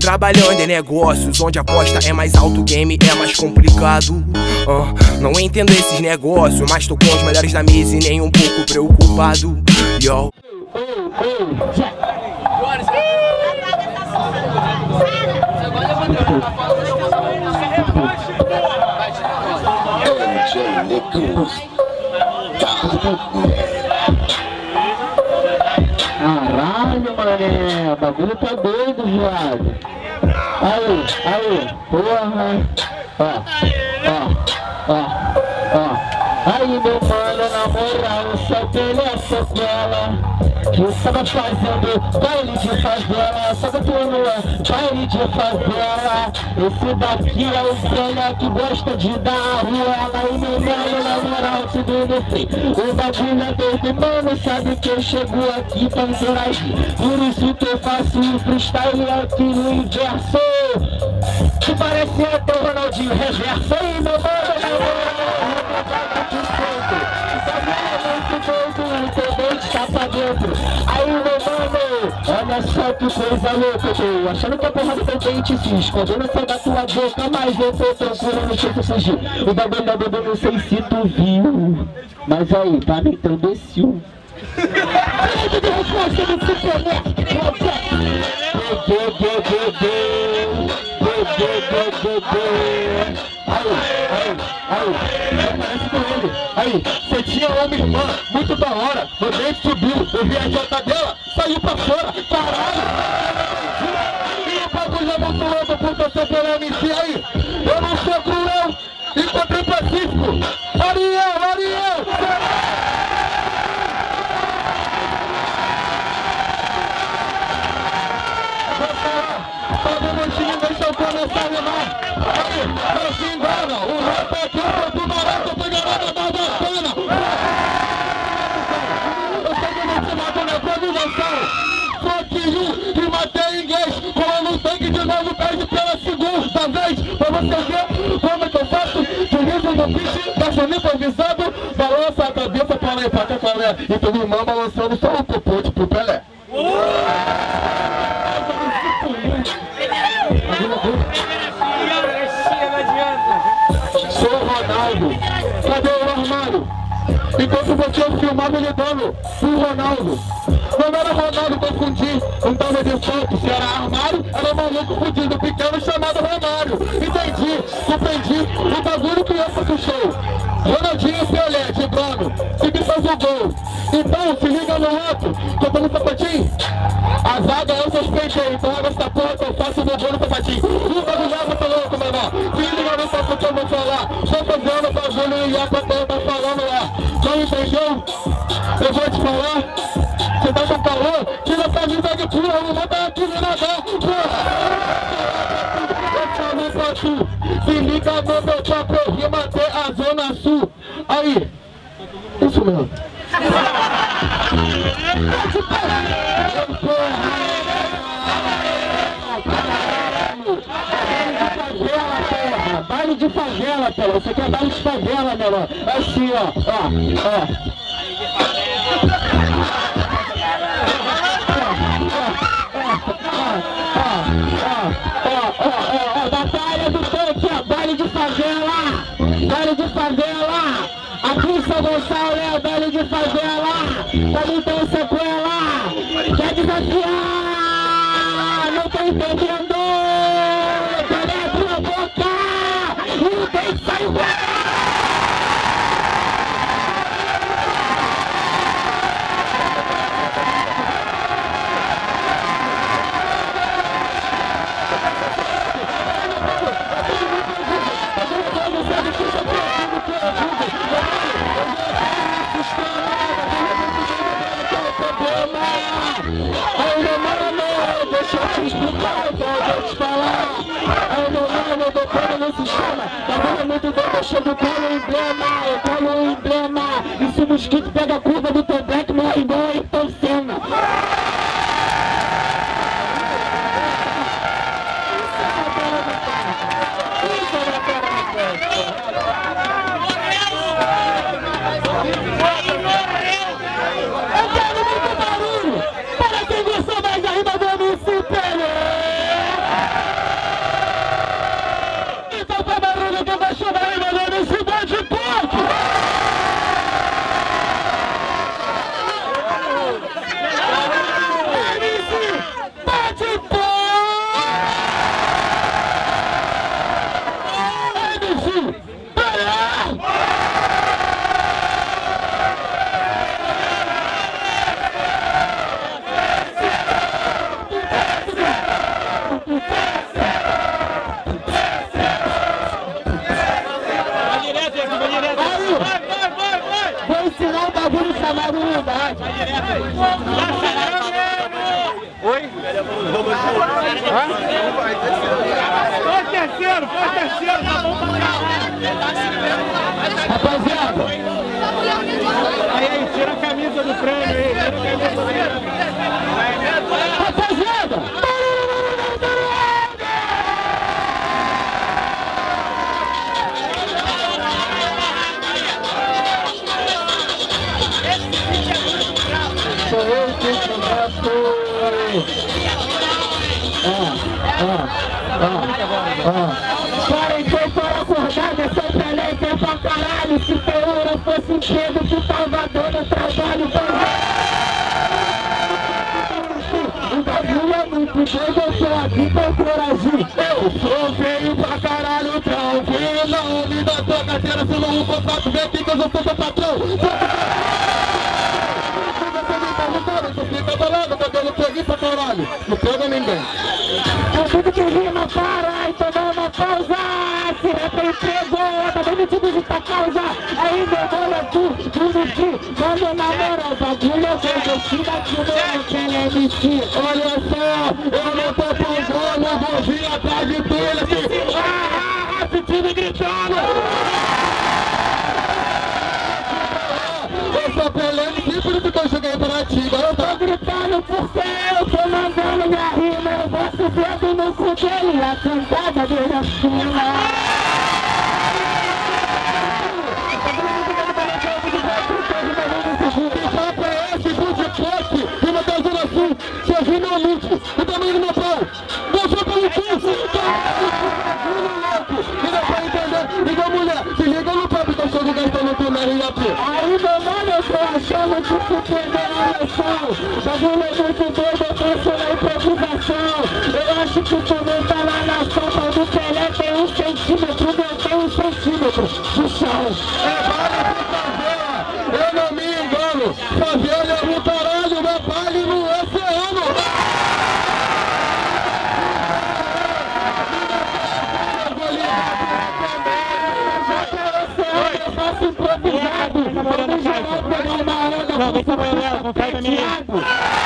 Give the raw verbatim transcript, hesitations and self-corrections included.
trabalhando em negócios onde a aposta é mais alto, o game é mais complicado. uh, Não entendo esses negócios, mas tô com os melhores da mesa e nem um pouco preocupado. Yo. Caralho, mané, o bagulho tá doido, viado. Aí, aí, porra. Ó, ó, ó, ó. Aí, meu mano, na moral, só pela sequela que eu tava fazendo baile de favela, só que eu tô no baile de favela. Esse daqui é o velho que gosta de dar arruela. E meu mano, na moral, tudo no free. O bagulho é doido, mano, sabe que eu chego aqui pra interagir. Por isso que eu faço o freestyle aqui no inverso. Que parece até o Ronaldinho reverso. Aí, meu mano, na moral, tá pra dentro. Aí, meu mano, olha só que coisa louca. Eu tô achando que a porrada tem dente se escondendo essa da tua boca, mas eu tô tranquilo, não sei se fugir. O bagulho da bebê, não sei se tu viu, mas aí, pra mim, tão imbecil. Direito de resposta do Supernet. Aí, aí, aí, parece com ele. Aí, você tinha uma irmã muito da hora, o dente subiu, eu vi a jota dela, saiu pra fora, caralho! E o bagulho é muito louco, puta, seu pelo M C aí, eu não sou cruel, encontrei Pacífico, Ariel, Ariel! Todo mundo deixa eu começar a levar. Aí, não se engana, o rap aqui foi do barato, foi galera da bacana. Eu sei que não te mato na improvisação. Só que um e matei inglês. Como no tanque de novo, perde pela segunda vez. Pra você ver como que eu faço. Turismo no pitch, baixando improvisado. Balança a cabeça pra lá e pra cá, Pelé. E todo mundo balançando só o popote pro Pelé. Sou o Ronaldo, cadê o armário? Enquanto você filmava ele dando pro Ronaldo. Não era Ronaldo, confundi, não tava de foto. Se era armário, era um maluco fudido pequeno chamado Romário. Entendi, compreendi, o bagulho criança do show. Ronaldinho, Pelé, de Bruno, que me faz o gol. Então, se liga no rato, tocando sapatinho. A zaga eu suspeitei, então olha essa porra que eu faço no gol no sapatinho. O bagulho é muito louco, menor. Se liga no papo que eu vou falar. Só fazendo o bagulho e a plateia tá falando lá. Não entendeu? Eu vou te falar. Você tá com calor? Tira essa vida de porra, não mata aqui nem nadar, porra! Eu falo pra tu, se liga no meu papo, eu rimo até a Zona Sul. Aí, isso mesmo. Baile de favela, pelo. Você quer baile de favela, menor? Assim, ó, ó, ó. Batalha do tanque, ó, baile de favela, baile de favela, aqui em São Gonçalo é o baile de favela, pra mim tem sequela, quer desafiar, não tô entendendo, quer abrir a boca, e tem que sair embora. Aí, meu mano, deixa eu te explicar, eu vou te falar. Aí, meu mano, eu tô todo no sistema. Tá vendo muito bem, eu chego com o emblema. Eu colo o emblema. E se o mosquito pega a curva do teu black, morre igual a Ayrton Senna. Eu quero muito barulho para quem gostou mais da rima do M C Pelé. Foi terceiro, foi terceiro, tá bom pra caralho. Rapaziada. Aí, aí, tira a camisa do prêmio aí, tira a camisa do prêmio. Rapaziada. Sou eu que começo. Ah, ah, ah, ah. Quarentei para acordar, dessa Pelé tem pra caralho. Se teu ouro fosse cedo, tu tava dando trabalho pra o bagulho é muito doido, eu tô aqui pra interagir. Eu sou feio pra caralho, tranquilo. Me dá tua carteira, se não o contato, vem aqui que eu sou teu patrão. Tu fica bolado, cabelo peguei pra caralho. Não pega ninguém. Eu tudo que rima para, então dá uma pausa. Se é pra emprego, tá demitido de tua causa. Aí demora tu, tu mentir. Quando namora o bagulho, eu vou descer daqui no meu que ela é mentir. Olha só, eu não tô pagando, eu vou vir atrás de tu. Ele assim, ah, ah, ah, sentindo gritando. Eu sou polêmico, por isso que eu cheguei pra ti. Eu tô gritando porque eu tô mandando minha rima. Eu boto o dedo no cu dele, a cantada dele acima. Que papo é esse, Bud Pop? Rima da Zona Sul, seu finalmente, o tamanho do meu pau. Não sou pelo curso, ainda pra entender, liga mulher, se liga no papo que eu sou do gastando com R A P. Aí meu mano, eu tô achando que tu perdeu a noção. Bagulho é muito doido, eu penso na improvisação. Eu acho que tu não tá lá na sopa do Pelé. Tem um centímetro, eu tenho um centímetro do chão. É vale de favela, eu não me engano. Favela é um caralho, meu vale no oceano. Eu faço improvisado. Vamos geral pegar uma onda com o Thiago.